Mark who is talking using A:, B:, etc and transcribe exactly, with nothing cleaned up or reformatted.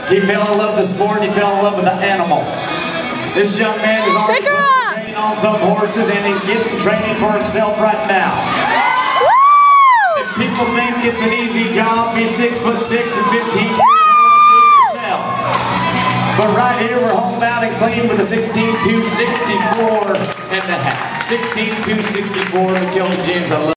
A: He fell in love with the sport, he fell in love with the animal. This young man is already training on some horses and he's getting training for himself right now. Woo! If people think it's an easy job, be six foot six and fifteen years old and do it yourself. But right here we're homebound and clean with a sixteen two sixty-four and a half. sixteen two sixty-four to Kelvin James. I love